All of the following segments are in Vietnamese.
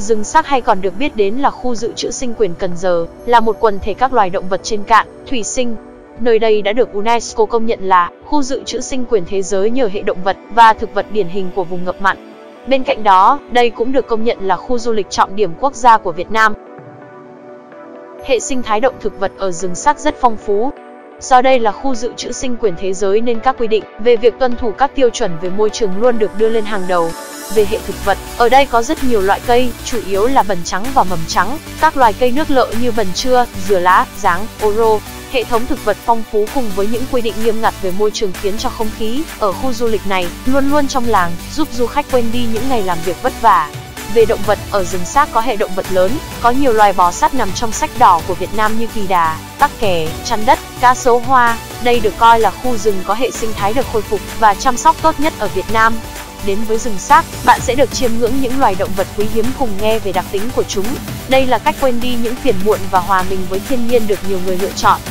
Rừng Xác hay còn được biết đến là khu dự trữ sinh quyển Cần Giờ, là một quần thể các loài động vật trên cạn, thủy sinh. Nơi đây đã được UNESCO công nhận là khu dự trữ sinh quyển thế giới nhờ hệ động vật và thực vật điển hình của vùng ngập mặn. Bên cạnh đó, đây cũng được công nhận là khu du lịch trọng điểm quốc gia của Việt Nam. Hệ sinh thái động thực vật ở Rừng Xác rất phong phú. Do đây là khu dự trữ sinh quyển thế giới nên các quy định về việc tuân thủ các tiêu chuẩn về môi trường luôn được đưa lên hàng đầu. Về hệ thực vật, ở đây có rất nhiều loại cây, chủ yếu là bần trắng và mầm trắng, các loài cây nước lợ như bần trưa, dừa lá, giáng, ô rô. Hệ thống thực vật phong phú cùng với những quy định nghiêm ngặt về môi trường khiến cho không khí ở khu du lịch này luôn luôn trong làng, giúp du khách quên đi những ngày làm việc vất vả. Về động vật, ở Rừng Xác có hệ động vật lớn, có nhiều loài bò sát nằm trong sách đỏ của Việt Nam như kỳ đà, tắc kè, chăn đất, cá sấu hoa. Đây được coi là khu rừng có hệ sinh thái được khôi phục và chăm sóc tốt nhất ở Việt Nam. Đến với Rừng Xác, bạn sẽ được chiêm ngưỡng những loài động vật quý hiếm cùng nghe về đặc tính của chúng. Đây là cách quên đi những phiền muộn và hòa mình với thiên nhiên được nhiều người lựa chọn.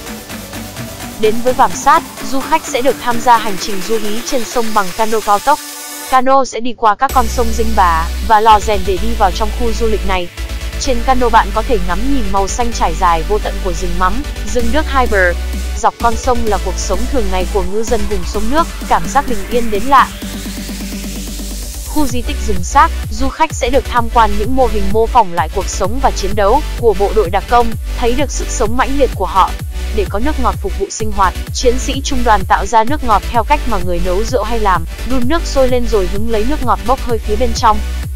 Đến với Vàm Sát, du khách sẽ được tham gia hành trình du hí trên sông bằng cano cao tốc. Cano sẽ đi qua các con sông Dinh Bà và Lò Rèn để đi vào trong khu du lịch này. Trên cano bạn có thể ngắm nhìn màu xanh trải dài vô tận của rừng mắm, rừng nước hai bờ. Dọc con sông là cuộc sống thường ngày của ngư dân vùng sông nước, cảm giác bình yên đến lạ. Khu di tích Rừng Xác, du khách sẽ được tham quan những mô hình mô phỏng lại cuộc sống và chiến đấu của bộ đội đặc công, thấy được sức sống mãnh liệt của họ. Để có nước ngọt phục vụ sinh hoạt, chiến sĩ trung đoàn tạo ra nước ngọt theo cách mà người nấu rượu hay làm, đun nước sôi lên rồi hứng lấy nước ngọt bốc hơi phía bên trong.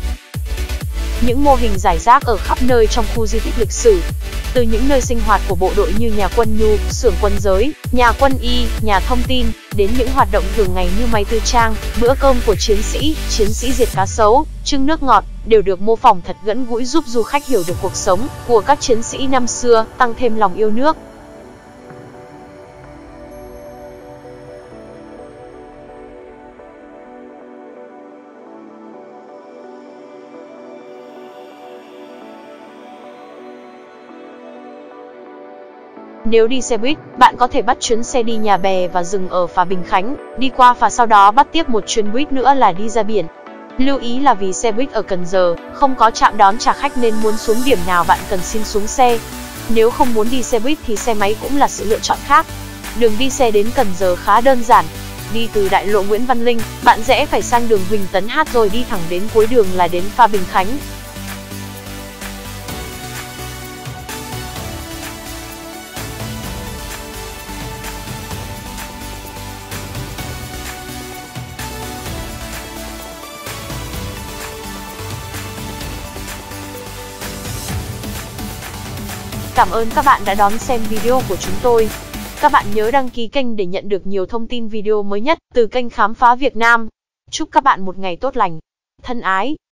Những mô hình rải rác ở khắp nơi trong khu di tích lịch sử. Từ những nơi sinh hoạt của bộ đội như nhà quân nhu, xưởng quân giới, nhà quân y, nhà thông tin, đến những hoạt động thường ngày như may tư trang, bữa cơm của chiến sĩ diệt cá sấu, trưng nước ngọt, đều được mô phỏng thật gần gũi giúp du khách hiểu được cuộc sống của các chiến sĩ năm xưa, tăng thêm lòng yêu nước. Nếu đi xe buýt, bạn có thể bắt chuyến xe đi Nhà Bè và dừng ở phà Bình Khánh, đi qua phà sau đó bắt tiếp một chuyến buýt nữa là đi ra biển. Lưu ý là vì xe buýt ở Cần Giờ không có trạm đón trả khách nên muốn xuống điểm nào bạn cần xin xuống xe. Nếu không muốn đi xe buýt thì xe máy cũng là sự lựa chọn khác. Đường đi xe đến Cần Giờ khá đơn giản. Đi từ đại lộ Nguyễn Văn Linh, bạn rẽ phải sang đường Huỳnh Tấn Hát rồi đi thẳng đến cuối đường là đến phà Bình Khánh. Cảm ơn các bạn đã đón xem video của chúng tôi. Các bạn nhớ đăng ký kênh để nhận được nhiều thông tin video mới nhất từ kênh Khám phá Việt Nam. Chúc các bạn một ngày tốt lành. Thân ái!